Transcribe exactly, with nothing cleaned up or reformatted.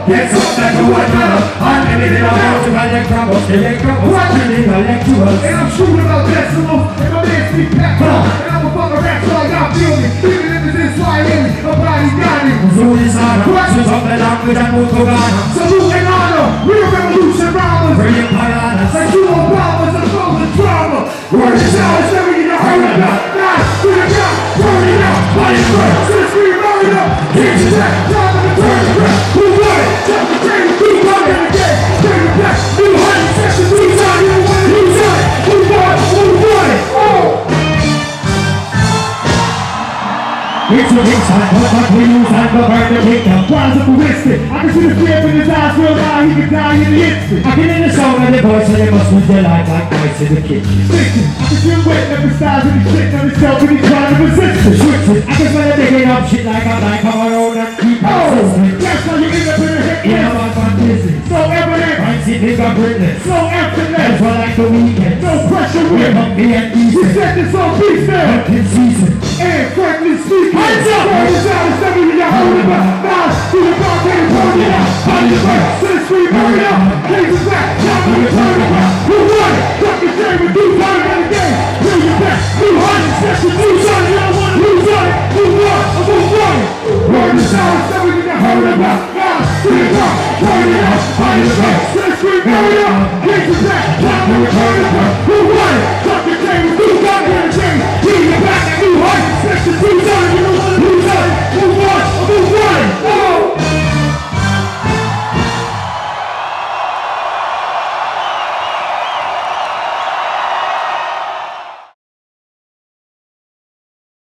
Get something to water. I'm in the middle to my leg trouble. They ain't trouble. Watching in my leg to us. And I'm shooting about decimals. And my man speak pep. And I'm a fucking rap so I got feeling. Even if it's in Swahili, my body got it. So it's on. Questions of the language and move on. Salute and honor. Real revolution robbers. Brilliant piranhas. Like two Obamas and throws the drama. Word is out. It's never you heard about. Nah, do the job. Turn it up. Body first. To the screen, burn it up. Here's the track. Time to return the rap. Who won it? Jump the train. Keep coming again. Turn the back. New honey sessions. Who's on it? Who's on it? Who won it? Who won it? Oh! It's a big time, but what we use and the burn the kingdom. Why's it ballistic? I can see the fear in his eyes, real high, he can die in the instant. I can hear the song and the voice, and they must lose their life like mice in the kitchen. Sticking, I can feel wet up the styles and he's sitting on himself and he's trying to resist it. Switching, I can smell it digging up shit like I'm like on my own and keep on resisting. That's how you end up in a hit. Yeah, I'm on business. So evident. I see bigger greatness. So effortless. That's why like the weekend. No pressure with him. Me and decent. We set this on beef now. Pumpkin season. And frankly speaking. Hands up!